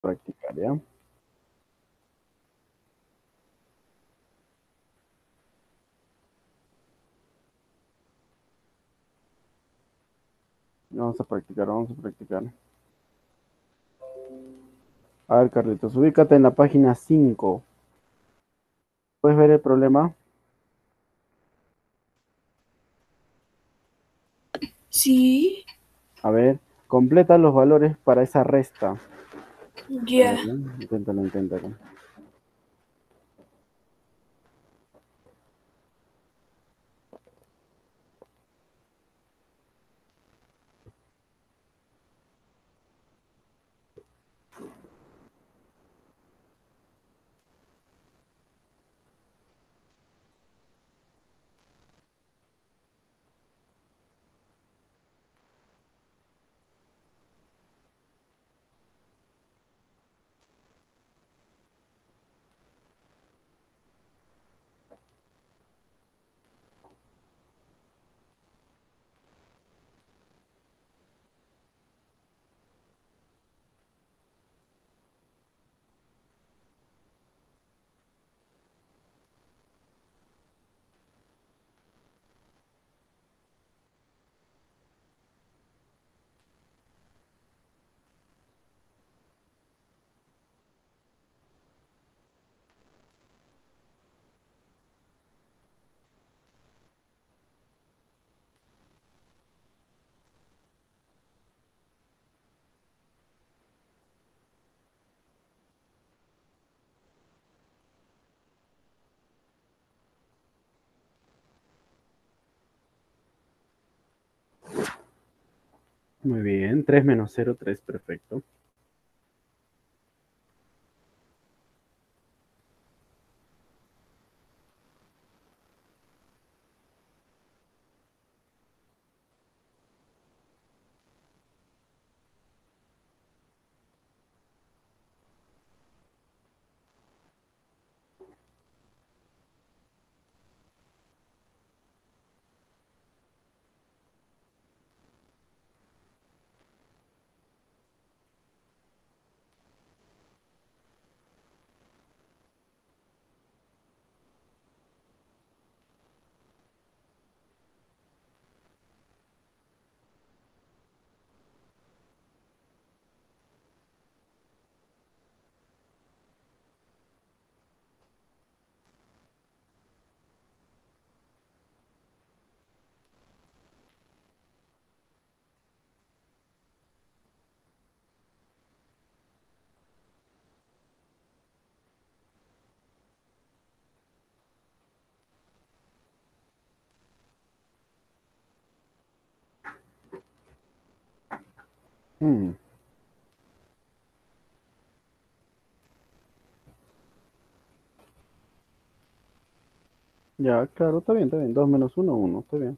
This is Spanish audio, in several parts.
Practicar, ¿ya? Vamos a practicar, vamos a practicar. A ver, Carlitos, ubícate en la página 5. ¿Puedes ver el problema? Sí, A ver, completa los valores para esa resta. A ver, ya. ¿no? Inténtalo, inténtalo. Muy bien, 3 menos 0, 3, perfecto. Mm, ya, claro, está bien, está bien. 2 menos uno, uno, está bien.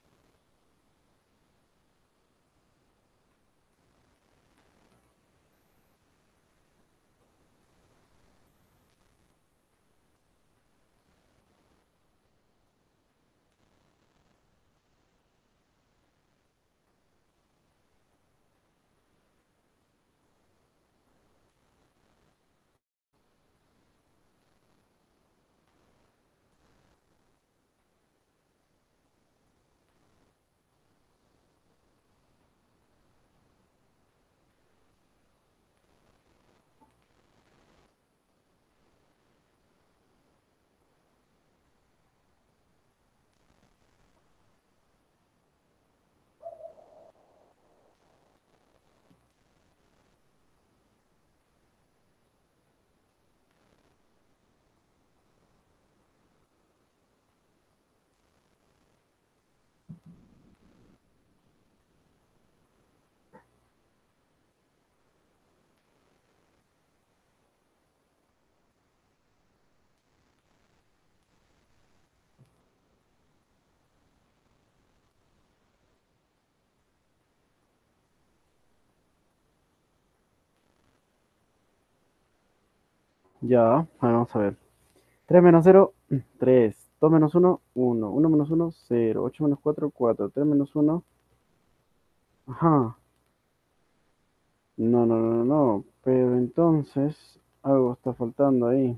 Ya, vamos a ver. 3 menos cero, 3. 2 menos uno, uno. Uno menos uno, cero. 8 menos 4, 4. 3 menos uno. Ajá. No, no, no, no. Pero entonces algo está faltando ahí.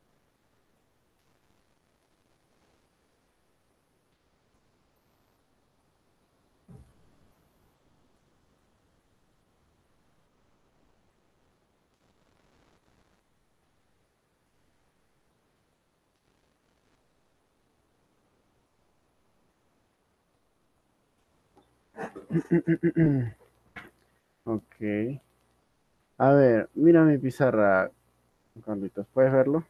Ok. A ver, mira mi pizarra, Carlitos. ¿Puedes verlo?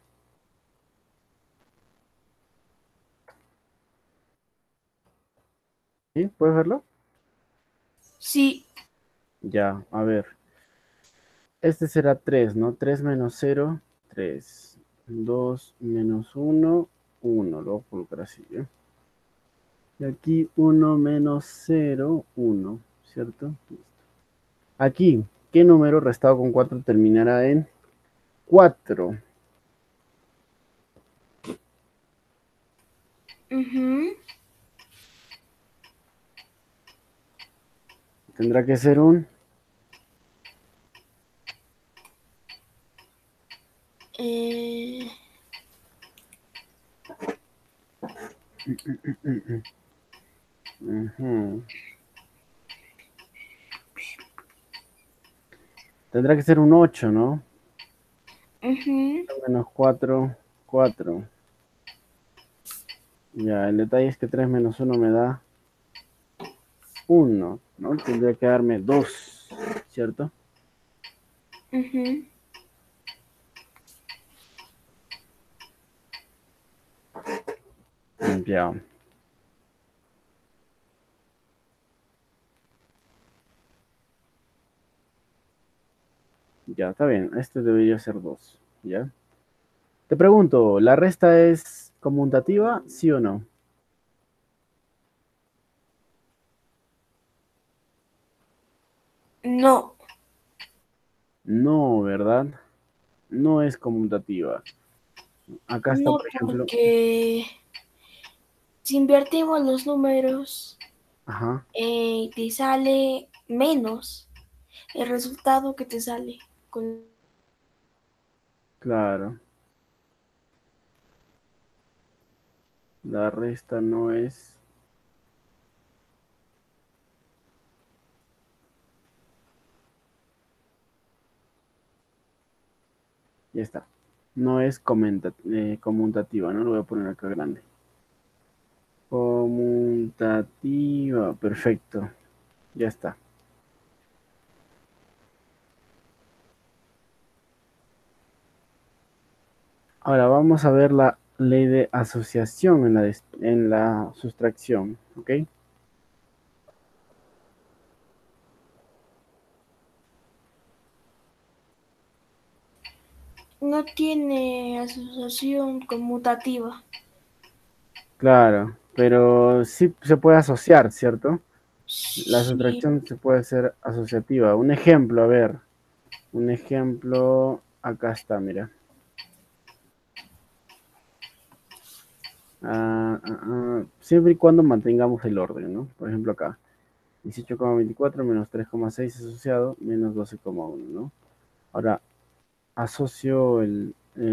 ¿Sí? ¿Puedes verlo? Sí. Ya, a ver. Este será 3, ¿no? 3 menos 0, 3. 2 menos 1, 1. Lo voy a colocar así, ¿ya? Y aquí 1 menos 0, 1, ¿cierto? Aquí, ¿qué número restado con 4 terminará en 4? Ujú. Tendrá que ser un... Eh, Ujú. Tendrá que ser un 8, ¿no? ujú. Menos 4, 4. Ya, el detalle es que 3 menos 1 me da 1, ¿no? Tendría que darme 2, ¿cierto? Ujú. Ya, ya, está bien. Este debería ser 2, ¿ya? Te pregunto, ¿la resta es conmutativa, sí o no? No, No, ¿verdad? No es conmutativa. Acá está, no, por ejemplo, porque si invertimos los números, ajá, te sale menos el resultado que te sale con... claro. La resta no es... Ya está. No es conmutativa, ¿no? Lo voy a poner acá grande. Conmutativa, perfecto. Ya está. Ahora vamos a ver la ley de asociación en la sustracción, ¿ok? No tiene asociación conmutativa. Claro, pero sí se puede asociar, ¿cierto? La Sí. sustracción se puede hacer asociativa. Un ejemplo, a ver, un ejemplo, acá está, mira. Siempre y cuando mantengamos el orden, ¿no? Por ejemplo, acá, 18,24 menos 3,6 asociado, menos 12,1, ¿no? Ahora, asocio el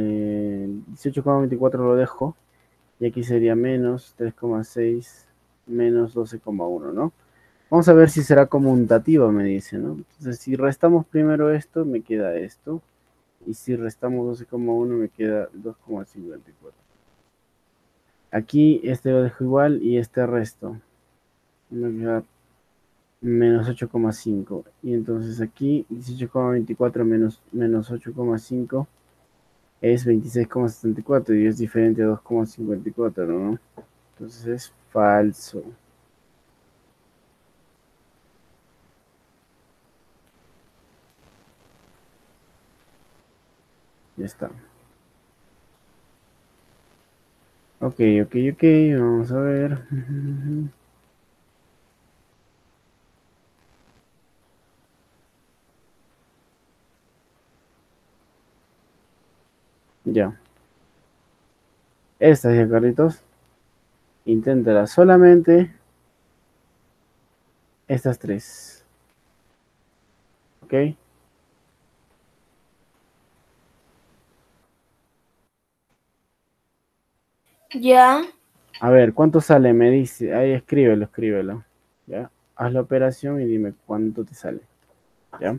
18,24 lo dejo, y aquí sería menos 3,6 menos 12,1, ¿no? Vamos a ver si será conmutativa, me dice, ¿no? Entonces, si restamos primero esto, me queda esto. Y si restamos 12,1, me queda 2,54. Aquí este lo dejo igual y este resto. Me queda menos 8,5. Y entonces aquí 18,24 menos 8,5 es 26,74 y es diferente a 2,54, ¿no? Entonces es falso. Ya está. Ok, ok, ok. Vamos a ver. Ya. Esta ya, Carlitos. Inténtala solamente estas tres. ¿Ok? Ya, A ver, ¿cuánto sale? Me dice. Ahí escríbelo, escríbelo. ¿Ya? Haz la operación y dime cuánto te sale. ¿Ya?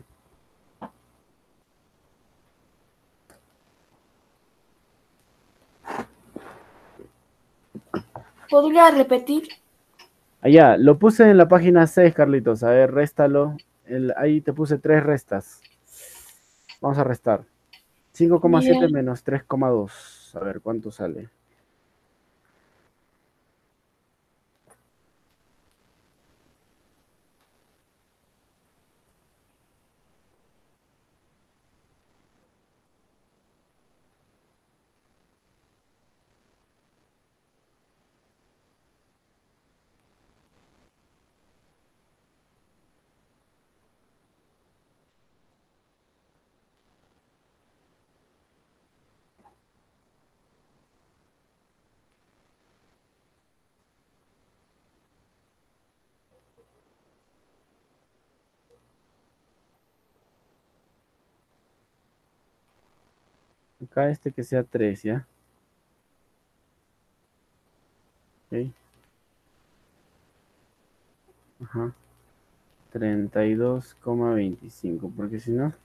¿podría repetir? Allá, lo puse en la página 6, Carlitos. A ver, réstalo. Ahí te puse tres restas. Vamos a restar. 5,7 Bien, menos 3,2. A ver, ¿cuánto sale? Acá este que sea 3, ¿ya? Ok. Ajá. 32,25. Porque si no...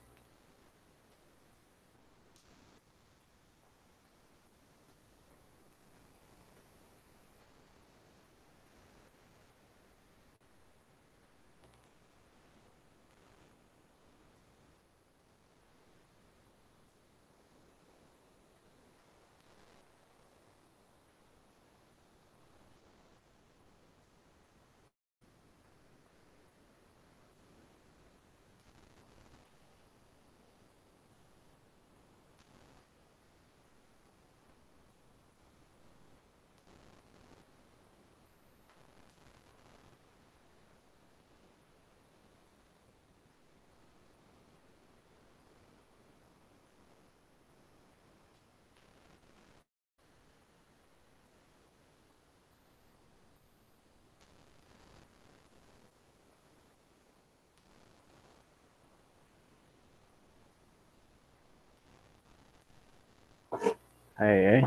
Ay, ay.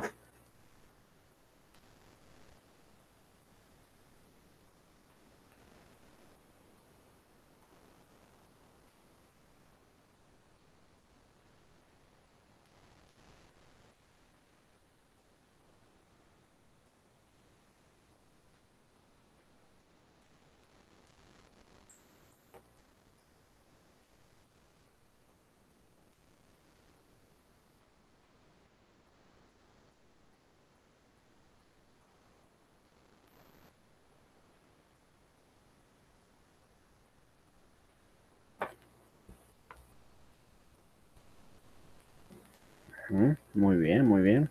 Muy bien, muy bien.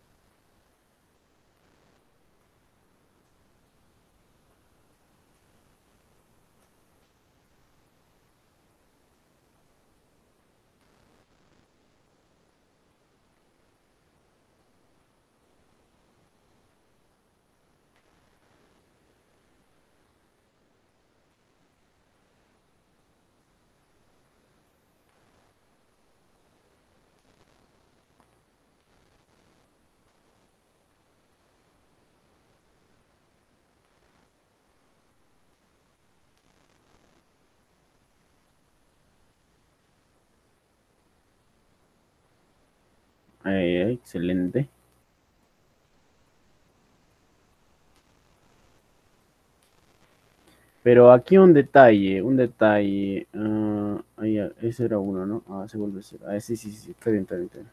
Ay, ay, excelente. Pero aquí un detalle, un detalle. Ahí, ese era uno, ¿no? Ah, se vuelve cero. Ah, sí, sí, sí, está bien, está bien, está bien.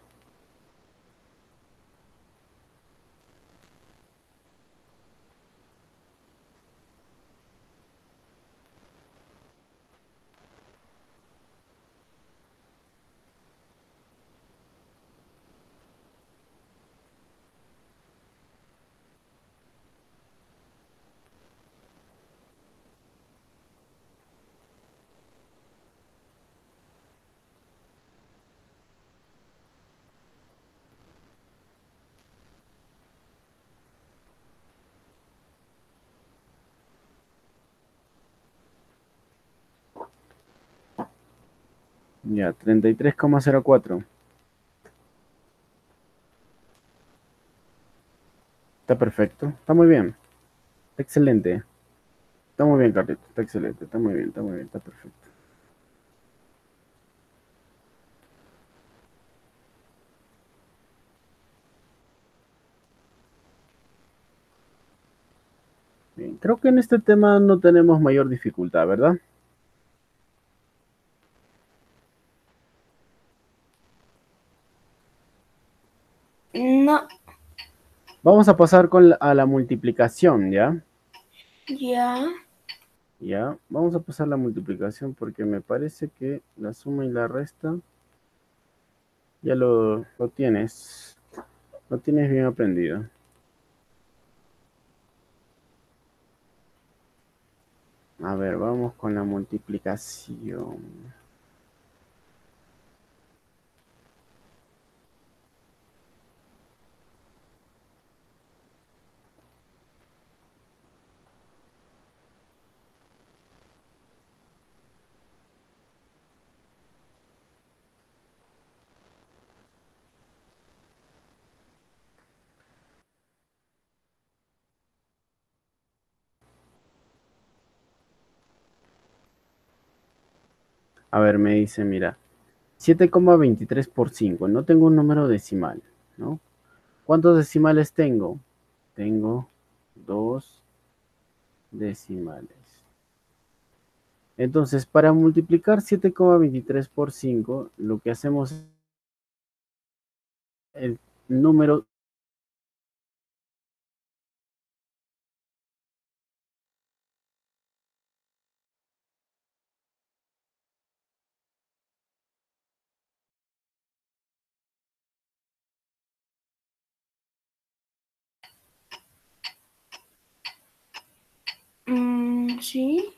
Ya, 33,04. Está perfecto. Está muy bien. Está excelente. Está muy bien, Carlito. Está excelente. Está muy bien, está muy bien, está perfecto. Bien, creo que en este tema no tenemos mayor dificultad, ¿verdad? No, Vamos a pasar a la multiplicación, ¿ya? ya. Ya, vamos a pasar la multiplicación porque me parece que la suma y la resta ya lo tienes bien aprendido. A ver, vamos con la multiplicación. A ver, me dice, mira, 7,23 por 5. No tengo un número decimal, ¿no? ¿Cuántos decimales tengo? Tengo dos decimales. Entonces, para multiplicar 7,23 por 5, lo que hacemos es el número. Sí.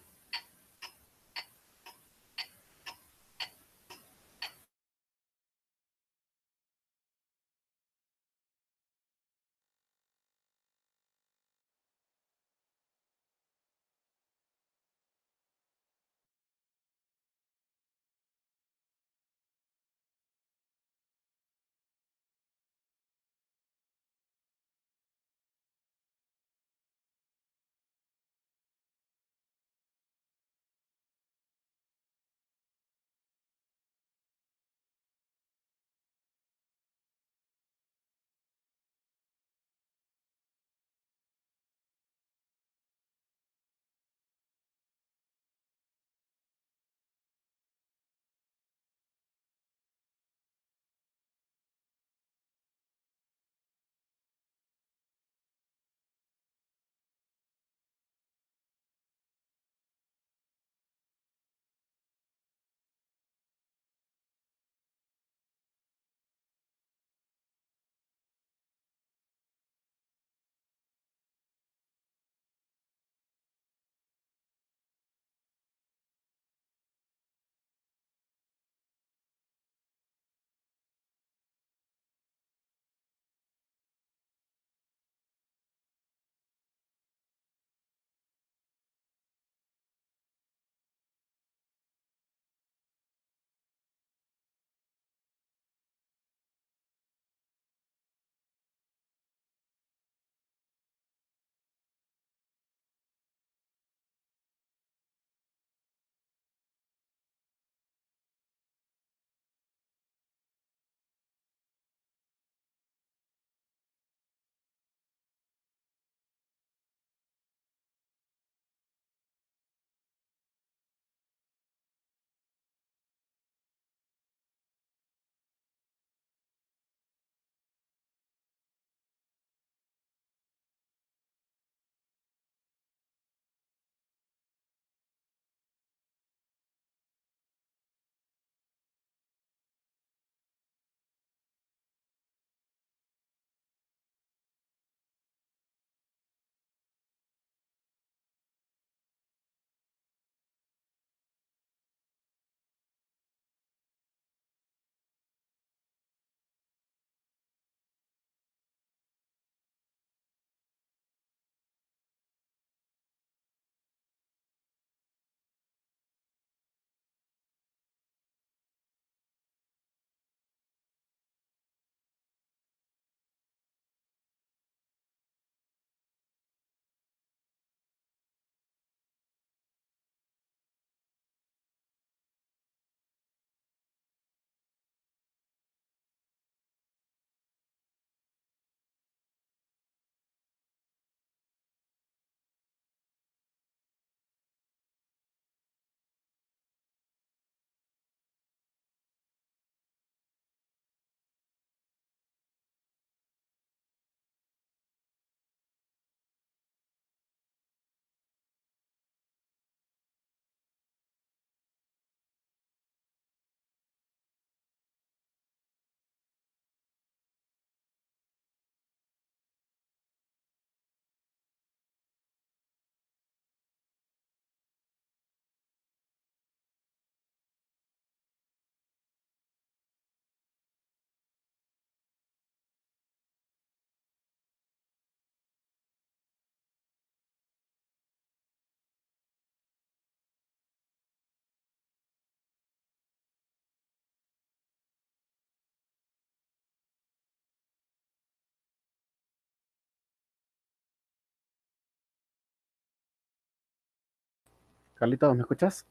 Carlitos, ¿me escuchas?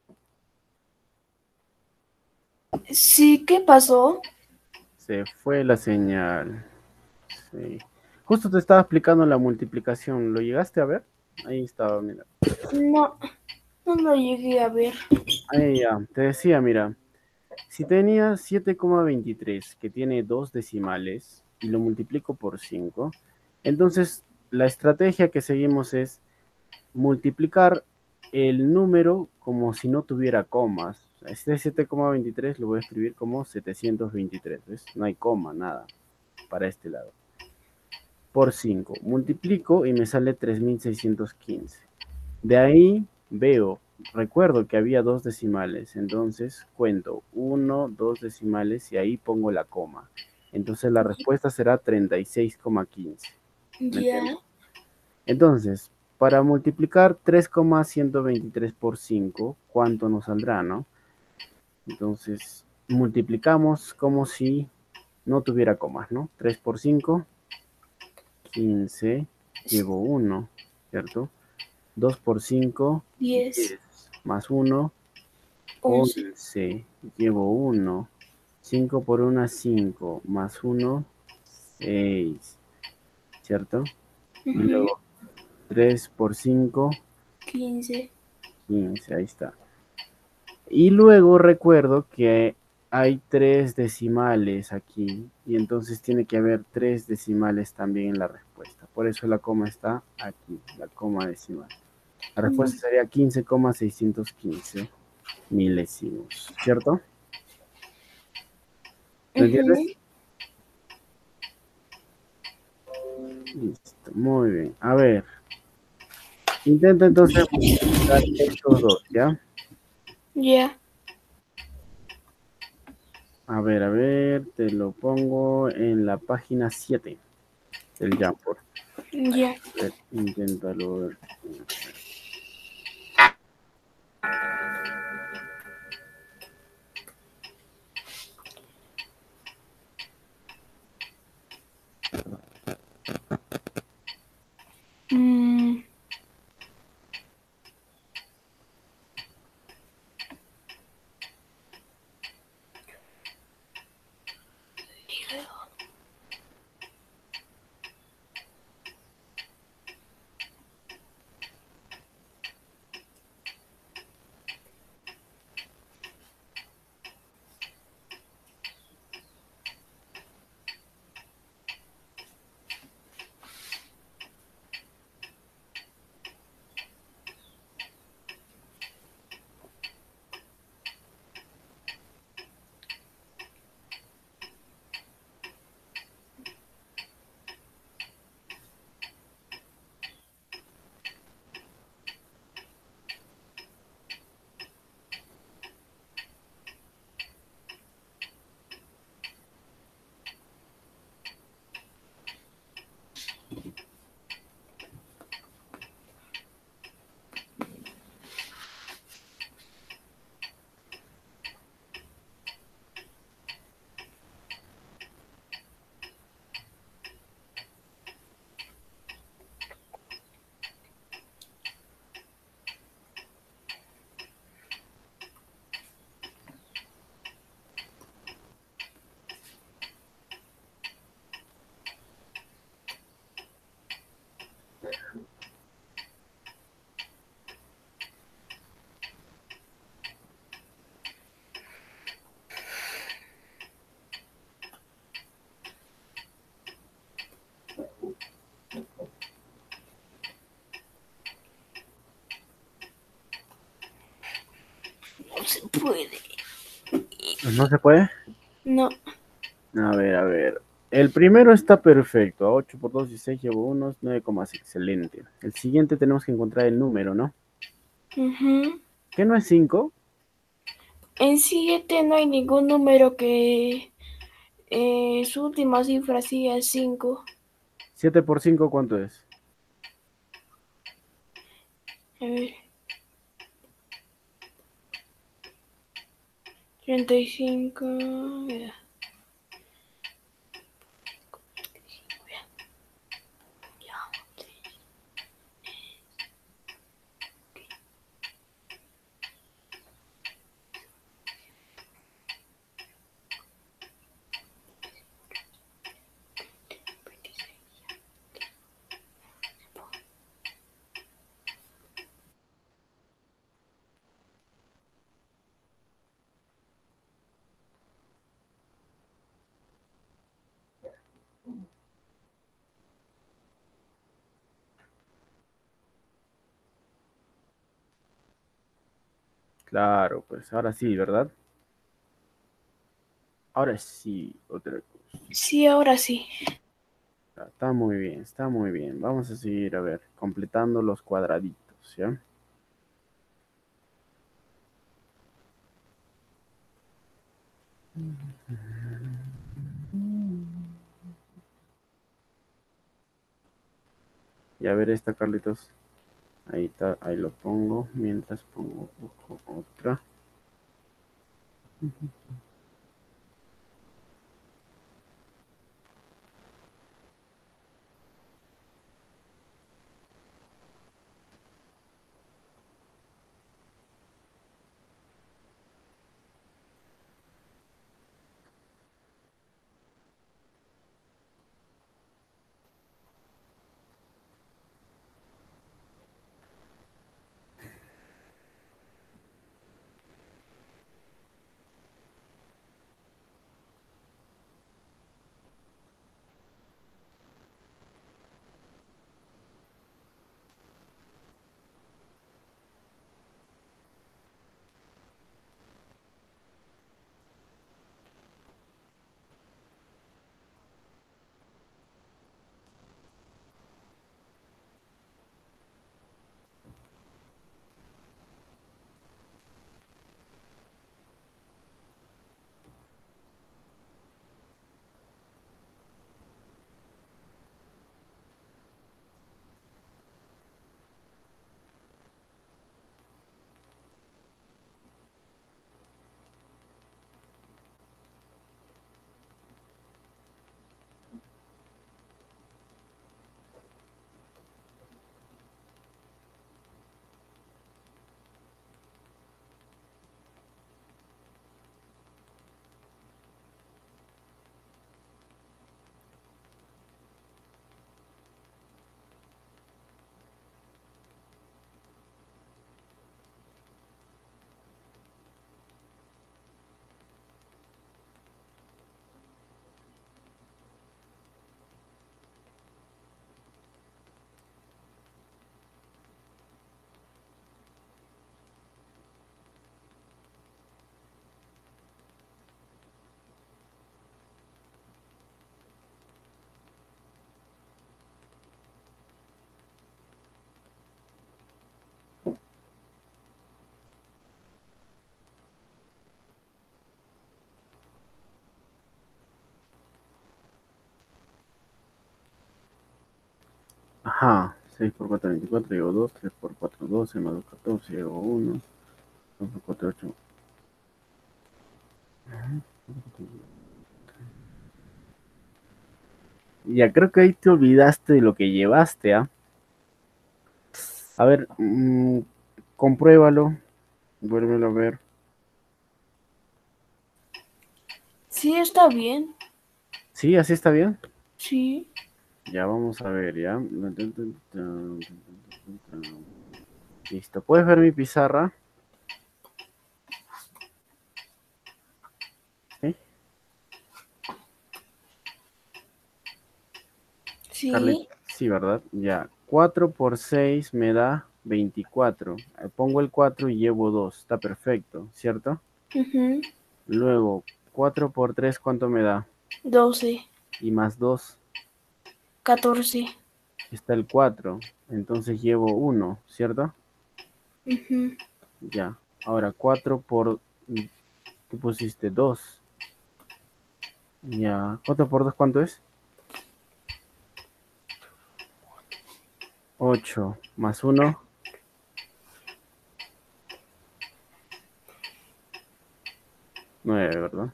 Sí, ¿qué pasó? Se fue la señal. Sí. Justo te estaba explicando la multiplicación. ¿Lo llegaste a ver? Ahí estaba, mira. No, no lo llegué a ver. Ahí ya. Te decía, mira. Si tenía 7,23 que tiene dos decimales y lo multiplico por 5, entonces la estrategia que seguimos es multiplicar el número como si no tuviera comas. O sea, este 7,23 lo voy a escribir como 723, ¿ves? No hay coma, nada, para este lado. Por 5 multiplico y me sale 3615. De ahí veo, recuerdo que había dos decimales, entonces cuento uno, dos decimales y ahí pongo la coma. Entonces la respuesta será 36,15. ¿Me entiendes? Ya, Entonces, para multiplicar 3,123 por 5, ¿cuánto nos saldrá, no? Entonces, multiplicamos como si no tuviera comas, ¿no? 3 por 5, 15, llevo 1, ¿cierto? 2 por 5, 10, 10, más 1, 11. 11, llevo 1, 5 por 1, 5, más 1, 6, ¿cierto? Y Ujú, luego 3 por 5, 15. 15, ahí está. Y luego recuerdo que hay tres decimales aquí y entonces tiene que haber tres decimales también en la respuesta. Por eso la coma está aquí, la coma decimal. La respuesta sería 15,615 milésimos, ¿cierto? ¿Me entiendes? Ujú. Listo, muy bien. A ver, intenta entonces multiplicar estos dos, ¿ya? Ya, A ver, te lo pongo en la página 7 del Jamboard. ya. A ver, inténtalo. Mm, no se puede. ¿No se puede? No. A ver, a ver. El primero está perfecto. A 8 por 2, 16 llevo unos 9,6. Excelente. El siguiente tenemos que encontrar el número, ¿no? Ujú. ¿Qué no es 5? En 7 no hay ningún número que su última cifra sea 5. 7 por 5, ¿cuánto es? A ver, 35. Mira, Claro, pues ahora sí, ¿verdad? Ahora sí, otra cosa. Sí, ahora sí. Está muy bien, está muy bien. Vamos a seguir, a ver, completando los cuadraditos, ¿ya? Y a ver esta, Carlitos. Ahí está, ahí lo pongo, mientras pongo otra. Ajá, 6 por 4, 24, llevo 2, 3 por 4, 12, más 2, 14, llevo 1, 2 por 4, 8. Ya creo que ahí te olvidaste de lo que llevaste, ¿ah? A ver, compruébalo, vuélvelo a ver. Sí, está bien. Sí, así está bien. Sí. Ya vamos a ver, ya. Listo, ¿puedes ver mi pizarra? ¿Sí? Carly, Sí. sí, ¿verdad? Ya. 4 por 6 me da 24. Pongo el 4 y llevo 2. Está perfecto, ¿cierto? Ujú. Luego, 4 por 3, ¿cuánto me da? 12. Y más 2 14. está el 4. Entonces llevo 1, ¿cierto? Ujú. Ya. Ahora, 4 por... ¿Qué pusiste? 2. Ya. 4 por 2, ¿cuánto es? 8. Más 1, 9, ¿verdad?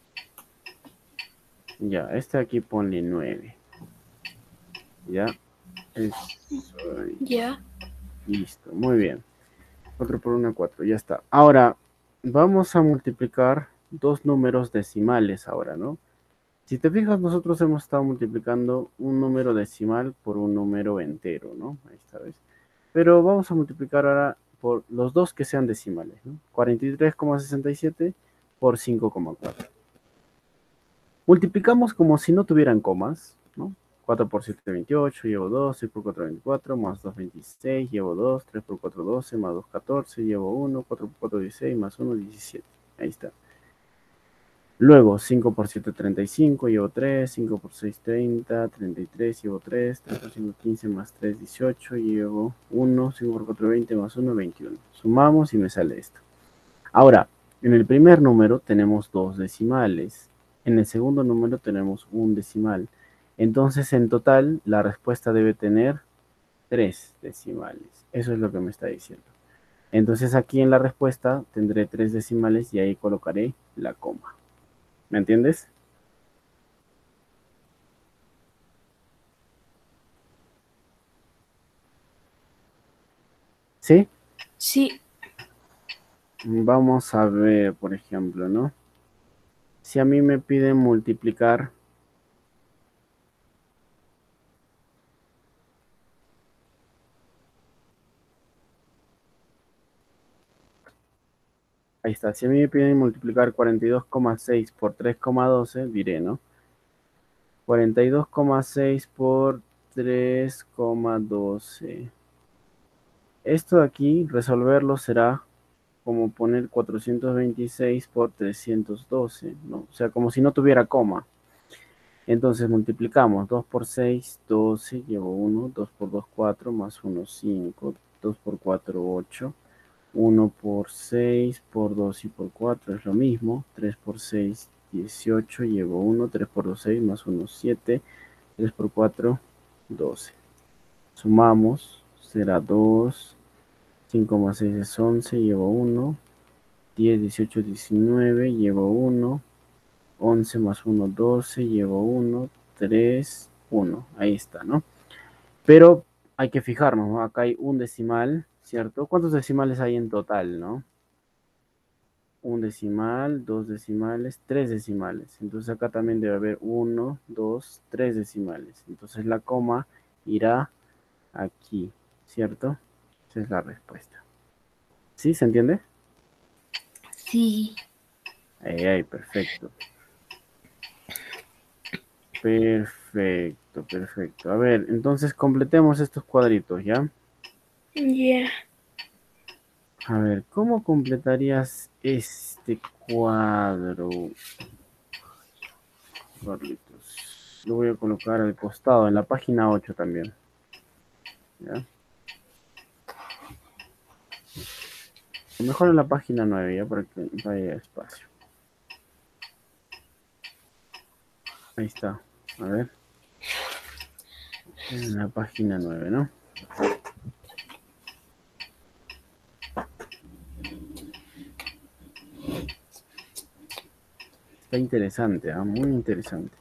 Ya. Este aquí ponle 9. Ya. Eso ahí. Ya. Listo. Muy bien. 4 por 1, 4. Ya está. Ahora, vamos a multiplicar dos números decimales ahora, ¿no? Si te fijas, nosotros hemos estado multiplicando un número decimal por un número entero, ¿no? Ahí está, ¿ves? Pero vamos a multiplicar ahora por los dos que sean decimales, ¿no? 43,67 por 5,4. Multiplicamos como si no tuvieran comas. ¿no? 4 por 7, 28, llevo 2, 6 por 4, 24, más 2, 26, llevo 2, 3 por 4, 12, más 2, 14, llevo 1, 4 por 4, 16, más 1, 17. Ahí está. Luego, 5 por 7, 35, llevo 3, 5 por 6, 30, 33, llevo 3, 3 por 5, 15, más 3, 18, llevo 1, 5 por 4, 20, más 1, 21. Sumamos y me sale esto. Ahora, en el primer número tenemos dos decimales. En el segundo número tenemos un decimal. Entonces, en total, la respuesta debe tener 3 decimales. Eso es lo que me está diciendo. Entonces, aquí en la respuesta tendré 3 decimales y ahí colocaré la coma. ¿Me entiendes? ¿Sí? Sí, Vamos a ver, por ejemplo, ¿no? Si a mí me piden multiplicar, ahí está, si a mí me piden multiplicar 42,6 por 3,12, diré, ¿no? 42,6 por 3,12. Esto de aquí, resolverlo será como poner 426 por 312, ¿no? O sea, como si no tuviera coma. Entonces multiplicamos 2 por 6, 12, llevo 1, 2 por 2, 4, más 1, 5, 2 por 4, 8, 1 por 6, por 2 y por 4 es lo mismo, 3 por 6, 18, llevo 1, 3 por 2, 6, más 1, 7, 3 por 4, 12. Sumamos, será 2, 5 más 6 es 11, llevo 1, 10, 18, 19, llevo 1, 11 más 1, 12, llevo 1, 3, 1. Ahí está, ¿no? Pero hay que fijarnos, ¿no? Acá hay un decimal, ¿cierto? ¿Cuántos decimales hay en total, no? Un decimal, dos decimales, tres decimales. Entonces acá también debe haber uno, dos, tres decimales. Entonces la coma irá aquí, ¿cierto? Esa es la respuesta. ¿Sí? ¿Se entiende? sí. Ahí, perfecto. Perfecto, perfecto. A ver, entonces completemos estos cuadritos, ¿ya? Ya. A ver, ¿cómo completarías este cuadro, Carlitos? Lo voy a colocar al costado, en la página 8 también, ¿ya? O mejor en la página 9 ya, para que vaya espacio. Ahí está. A ver, en la página 9, ¿no? Está interesante, ¿ah? Muy interesante.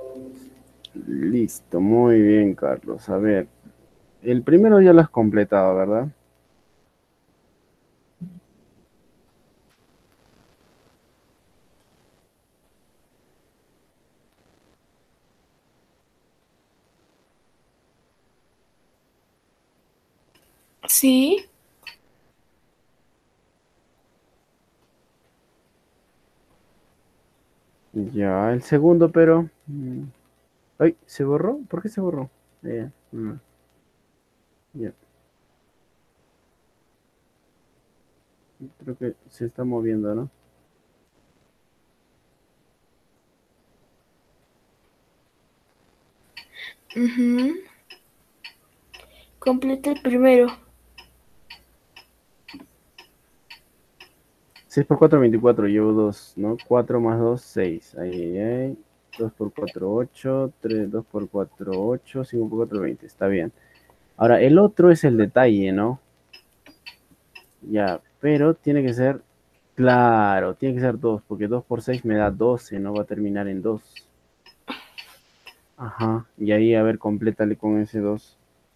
Listo, muy bien, Carlos. A ver, el primero ya lo has completado, ¿verdad? Sí. Ya, el segundo, pero... Ay, ¿se borró? ¿Por qué se borró? Ya, creo que se está moviendo, ¿no? Ujú. Completa el primero. 6 por 4, 24, llevo 2, ¿no? 4 más 2, 6. Ahí, ahí, ahí. 2 por 4, 8. 3, 2 por 4, 8. 5 por 4, 20. Está bien. Ahora, el otro es el detalle, ¿no? Ya, pero tiene que ser, claro, tiene que ser 2, porque 2 por 6 me da 12, no va a terminar en 2. Ajá, y ahí, a ver, complétale con ese 2.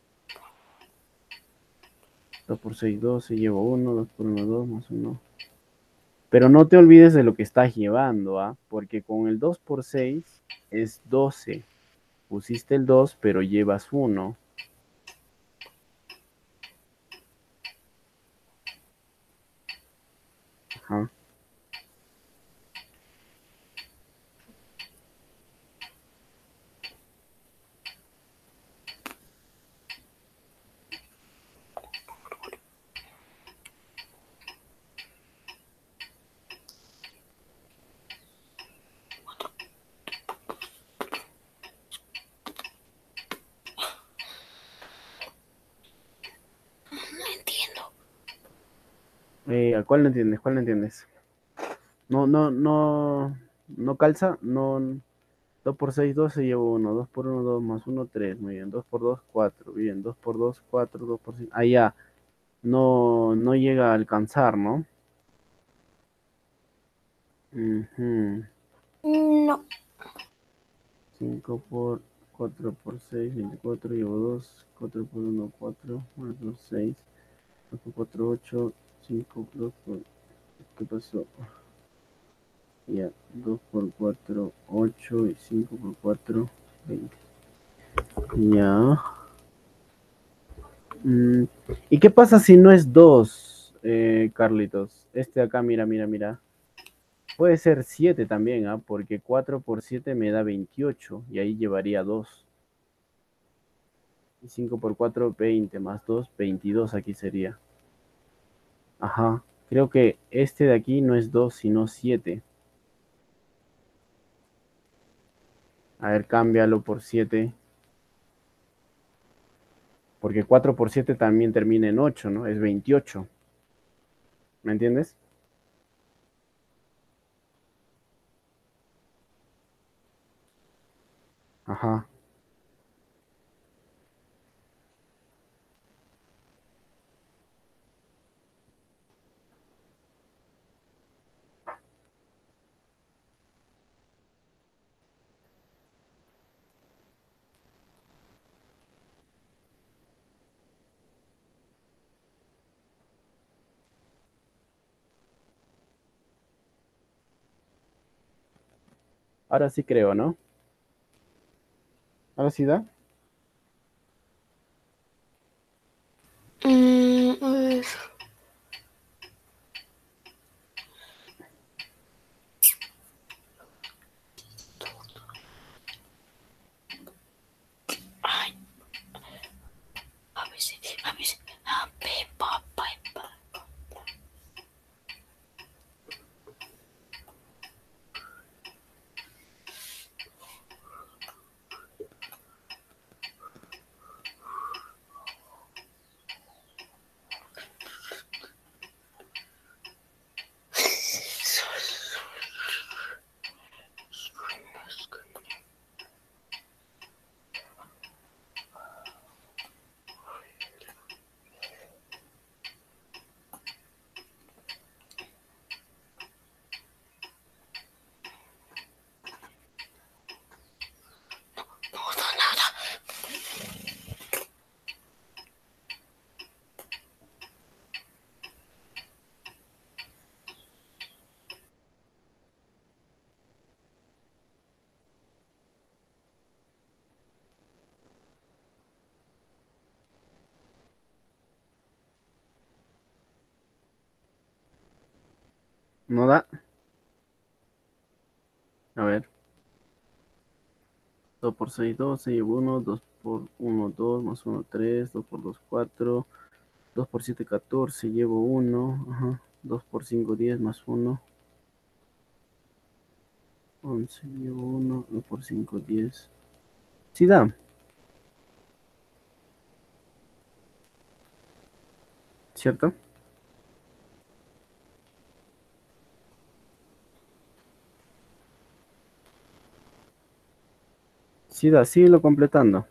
2 por 6, 12, llevo 1, 2 por 1, 2, más 1. Pero no te olvides de lo que estás llevando, ¿ah? Porque con el 2 por 6 es 12. Pusiste el 2, pero llevas 1. Ajá. No entiendo. ¿A cuál no entiendes? ¿Cuál no entiendes? No, no, no, no calza, no. 2 por 6, 12, llevo 1. 2 por 1, 2 más 1, 3. Muy bien. 2 por 2, 4. Bien. 2 por 2, 4. 2 por 5. Ah, ya. No, no llega a alcanzar, ¿no? Ujú. No. 5 por 4 por 6, 24. Llevo 2. 4 por 1, 4. Más 2, 6. 2 por 4, 8. 5 por 2 por... ¿Qué pasó? Ya. 2 por 4, 8. Y 5 por 4, 20. Ya. Mm, ¿Y qué pasa si no es 2, Carlitos? Este de acá, mira, mira, mira. Puede ser 7 también, ¿ah? Porque 4 por 7 me da 28 y ahí llevaría 2. Y 5 por 4, 20 más 2, 22 aquí sería. Ajá. Creo que este de aquí no es 2, sino 7. A ver, cámbialo por 7. Porque 4 por 7 también termina en 8, ¿no? Es 28. ¿Me entiendes? Ajá. Ahora sí creo, ¿no? Ahora sí da. A ver. Ay, a veces, a veces. A ver, papá. No da. A ver. 2 por 6 12, llevo 1, 2 por 1 2, más 1 3, 2 por 2 4, 2 por 7 14, llevo 1, ajá. 2 por 5 10, más 1, 11, llevo 1, 2 por 5 10. Sí da, ¿cierto? Sí da, síguelo completando.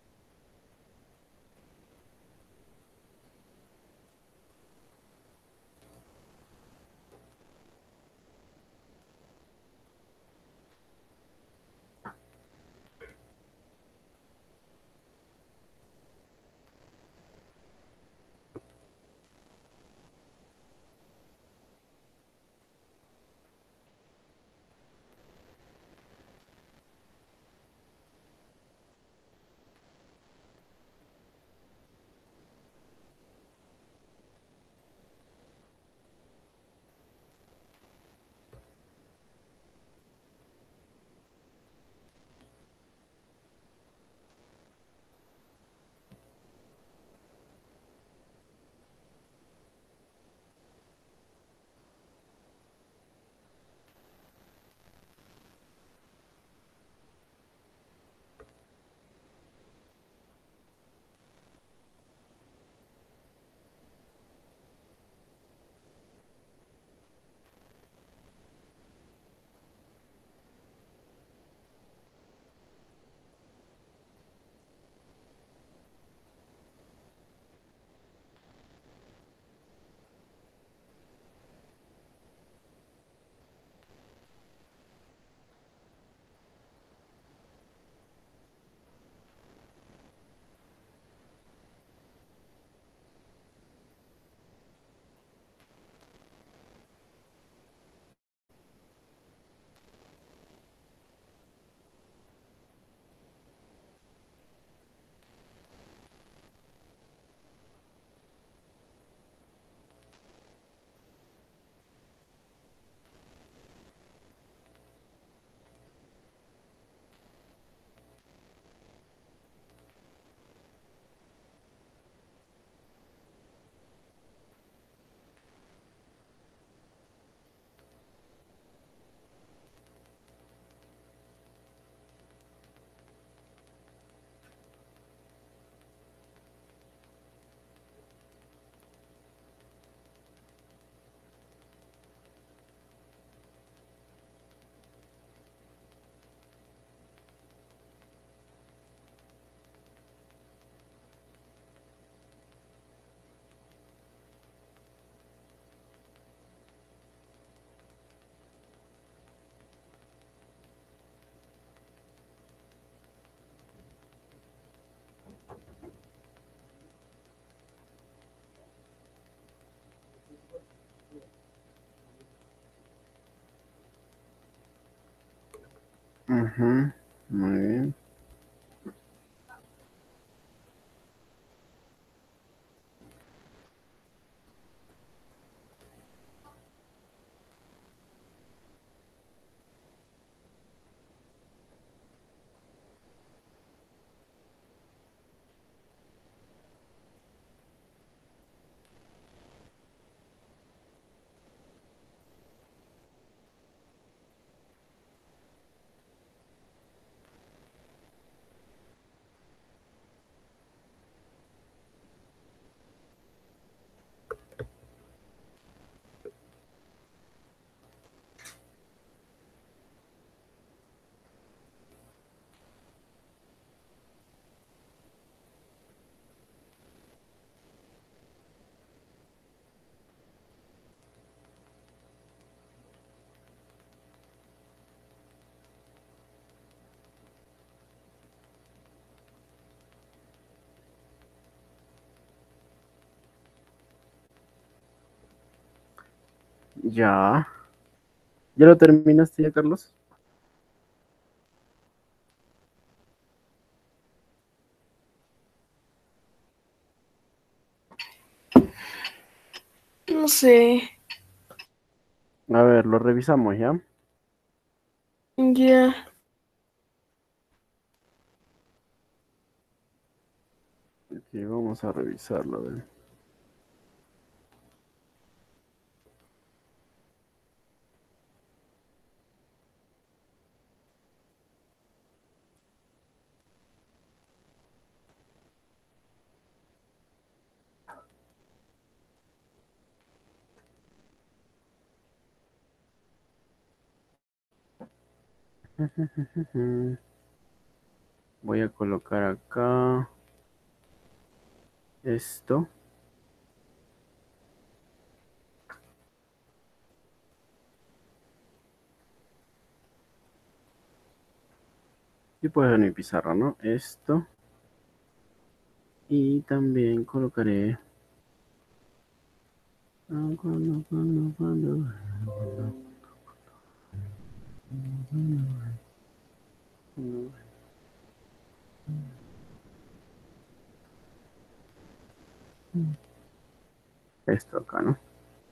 Ujú, muy bien. Ya. ¿Ya lo terminaste ya, Carlos? No sé. A ver, lo revisamos ya. Ya. Ok, vamos a revisarlo, a ver. Voy a colocar acá esto. Y pues en mi pizarra, ¿no? Esto. Y también colocaré. Esto acá, ¿no?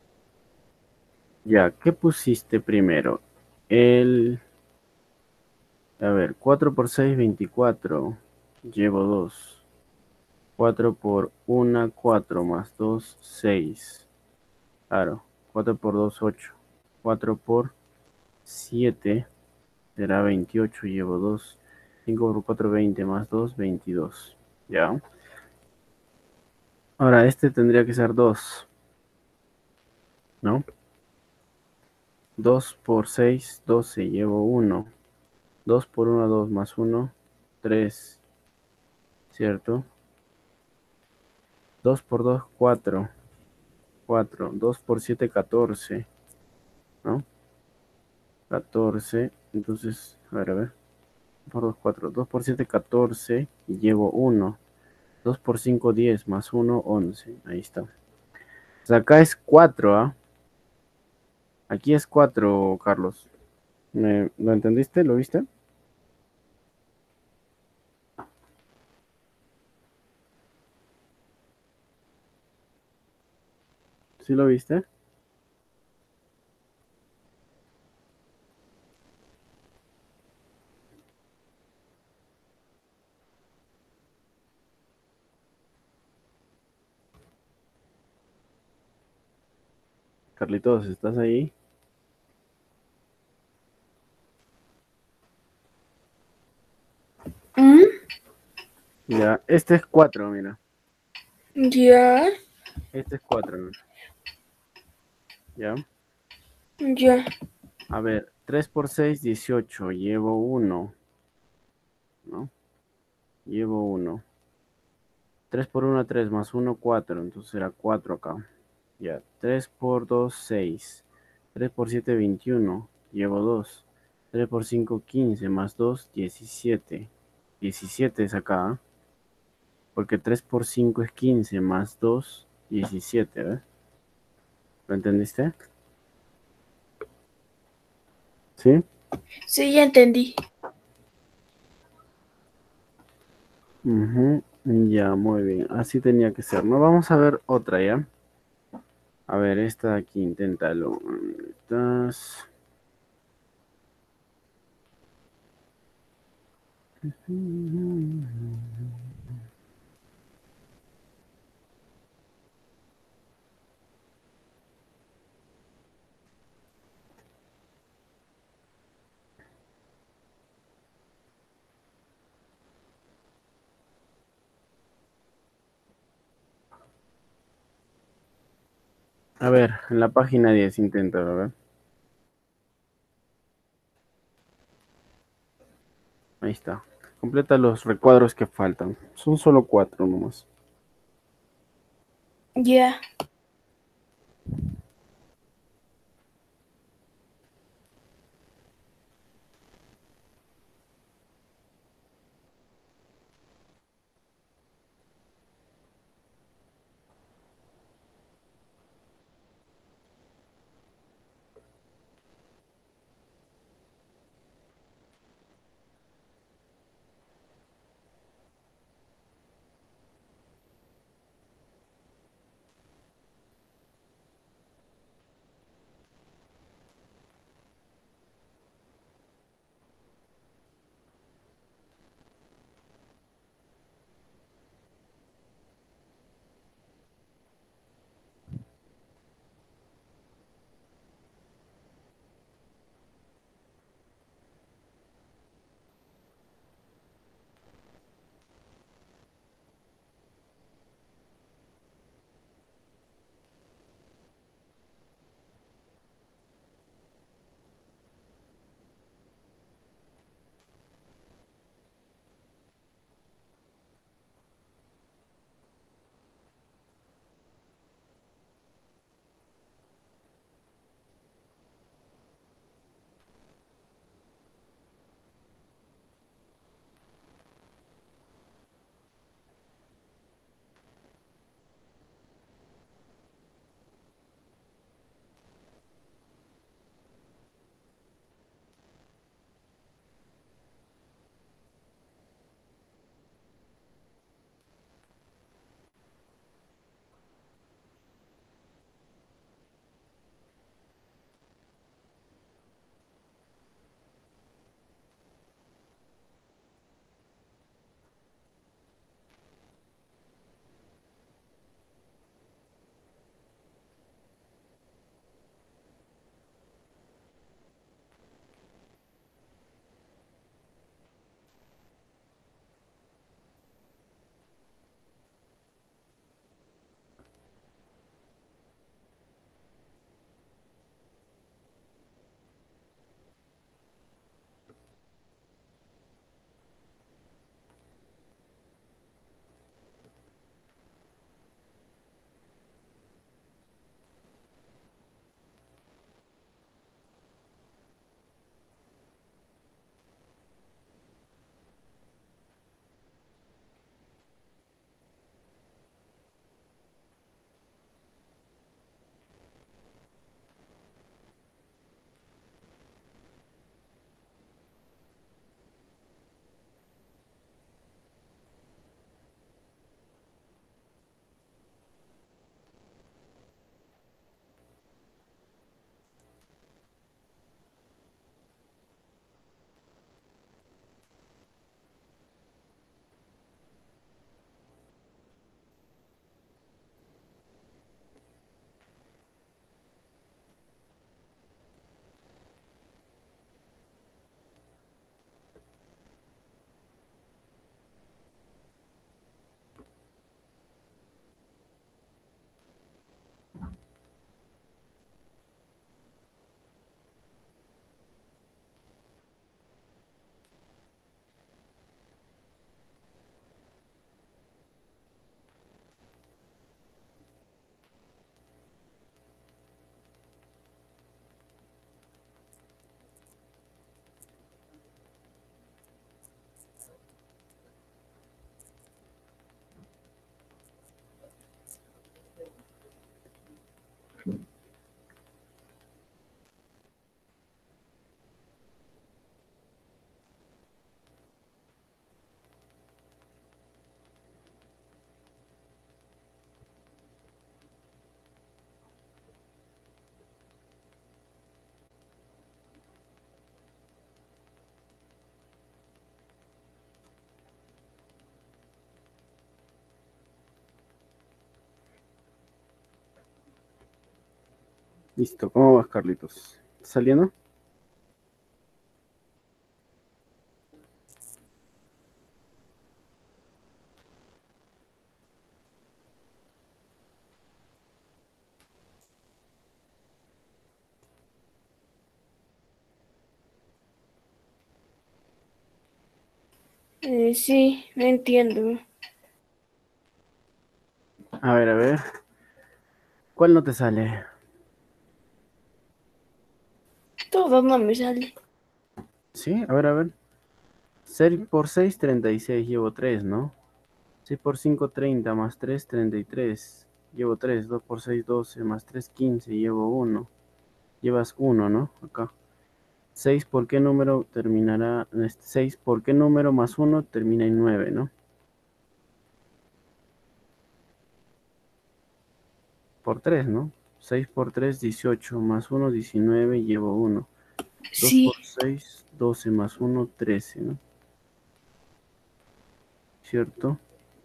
Ya, ¿qué pusiste primero? El. A ver, 4 por 6 24. Llevo 2. 4 por 1, 4 más 2 6. Claro, 4 por 2 8. 4 por 7 será 28. Llevo 2. 5 por 4 20 más 2 22. Ya. Ahora, este tendría que ser 2, ¿no? 2 por 6 12. Llevo 1. 2 por 1 2 más 1 3. ¿Cierto? 2 por 2 4. 4. 2 por 7 14. ¿No? 14. Entonces, a ver. Por 2 4. 2 por 7 14. Y llevo 1. 2 por 5 10. Más 1 11. Ahí está. Pues acá es 4, ¿ah? Aquí es 4, Carlos. ¿Lo entendiste? ¿Lo viste? ¿Sí lo viste? Carlitos, ¿estás ahí? ¿Mm? Ya, este es 4, mira. Ya. Este es 4, mira. Ya. Ya. A ver, 3 por 6 18. Llevo 1, ¿no? Llevo 1. 3 por 1 3 más 1 4. Entonces será 4 acá. Ya, 3 por 2 6. 3 por 7 21. Llevo 2. 3 por 5 15 más 2 17. 17 es acá, ¿eh? Porque 3 por 5 es 15 más 2 17, ¿ves? ¿Lo entendiste? ¿Sí? Sí, ya entendí. Ujú. Ya, muy bien. Así tenía que ser. No, vamos a ver otra, ¿ya? A ver, esta de aquí, inténtalo. Estás. A ver, en la página 10, inténtalo, ¿ver? Ahí está. Completa los recuadros que faltan. Son solo 4 nomás. Ya. Listo, ¿cómo vas, Carlitos? ¿Saliendo? Sí, no entiendo. A ver. ¿Cuál no te sale? Todo no me sale. Sí, a ver. 6 por 6, 36. Llevo 3, ¿no? 6 por 5, 30. Más 3, 33. Llevo 3. 2 por 6, 12. Más 3, 15. Llevo 1. Llevas 1, ¿no? Acá. 6, ¿por qué número terminará? 6, ¿por qué número más 1 termina en 9, ¿no? Por 3, ¿no? 6 por 3, 18. Más 1, 19. Llevo 1. 2 Sí, por 6, 12. Más 1, 13, ¿no? ¿Cierto?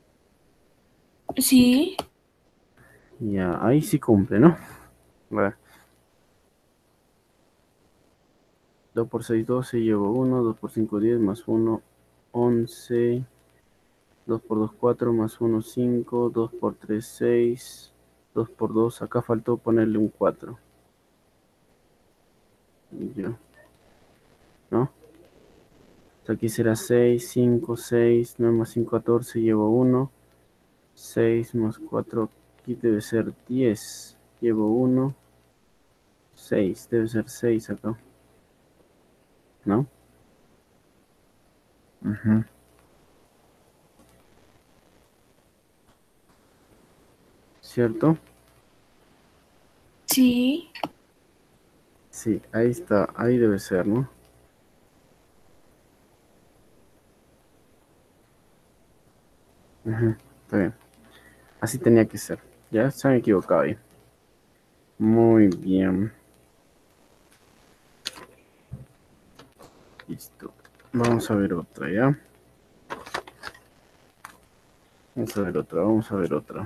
sí, Ya, ahí sí cumple, ¿no? A ver. 2 por 6, 12. Llevo 1. 2 por 5, 10. Más 1, 11. 2 por 2, 4. Más 1, 5. 2 por 3, 6. 2 por 2. Acá faltó ponerle un 4. Ya, ¿no? Aquí será 6, 5, 6, 9 más 5, 14, llevo 1. 6 más 4, aquí debe ser 10. Llevo 1. 6, debe ser 6 acá, ¿no? Ujú. ¿Cierto? sí, Sí, ahí está, ahí debe ser, ¿no? Ujú, está bien. Así tenía que ser. Ya se han equivocado ahí. Muy bien. Listo. Vamos a ver otra, ¿ya? Vamos a ver otra, vamos a ver otra.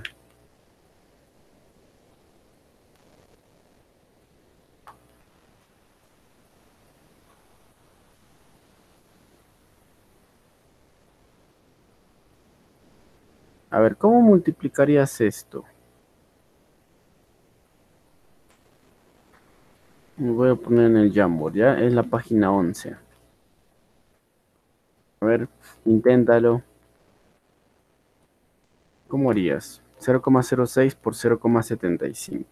A ver, ¿cómo multiplicarías esto? Me voy a poner en el Jamboard, ¿ya? Es la página 11. A ver, inténtalo. ¿Cómo harías? 0,06 por 0,75.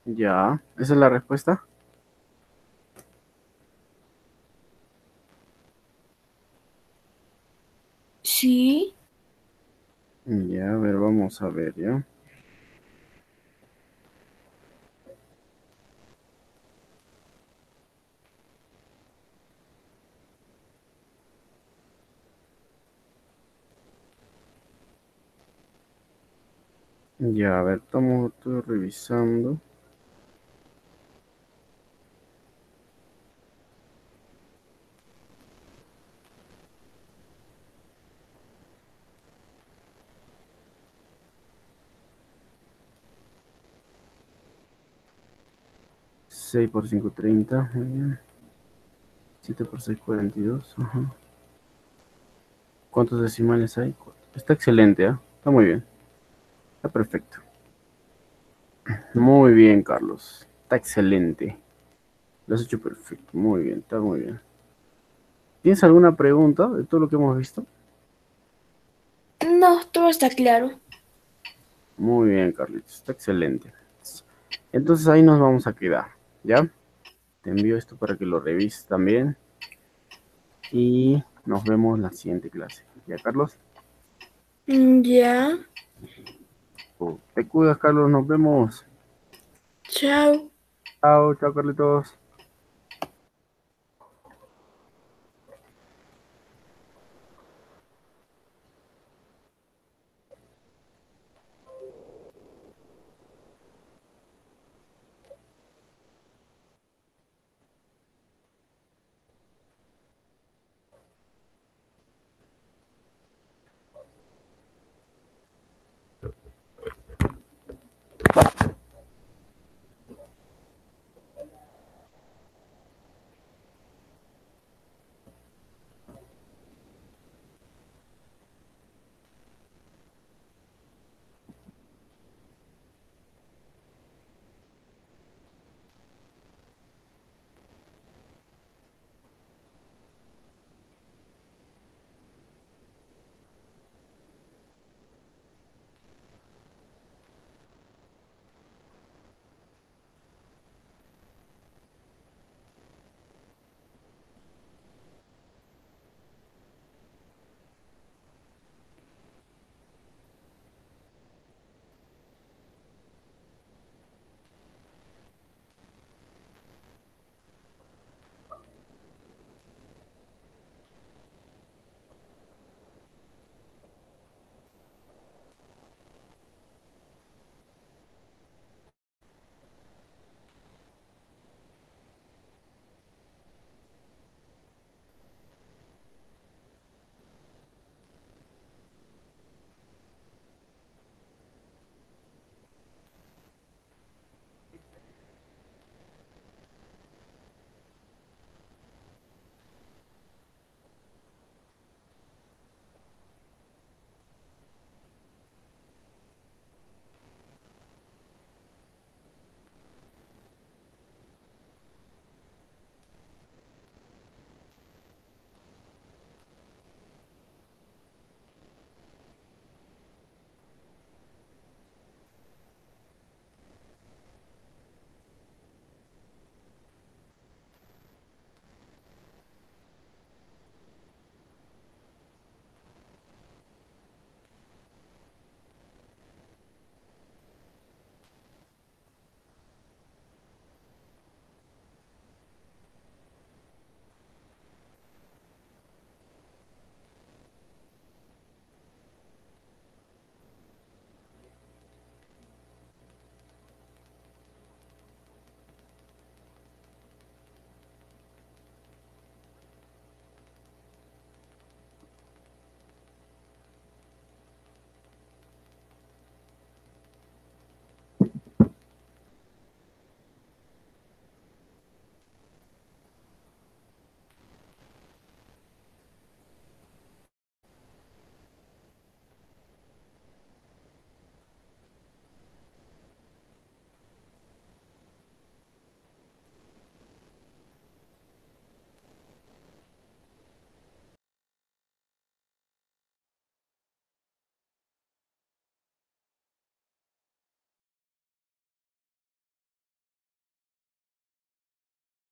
Ya, esa es la respuesta. Sí. Ya, a ver, vamos a ver, ¿ya? Ya, a ver, estoy revisando. 6 por 5 30. Muy bien. 7 por 6 42. Ajá. ¿Cuántos decimales hay? Está excelente, ¿ah? Está muy bien. Está perfecto. Muy bien, Carlos. Está excelente. Lo has hecho perfecto. Muy bien, está muy bien. ¿Tienes alguna pregunta de todo lo que hemos visto? No, todo está claro. Muy bien, Carlitos. Está excelente. Entonces ahí nos vamos a quedar. ¿Ya? Te envío esto para que lo revises también. Y nos vemos en la siguiente clase. ¿Ya, Carlos? Ya. Te cuidas, Carlos. Nos vemos. Chao. Chao, chao, Carlitos.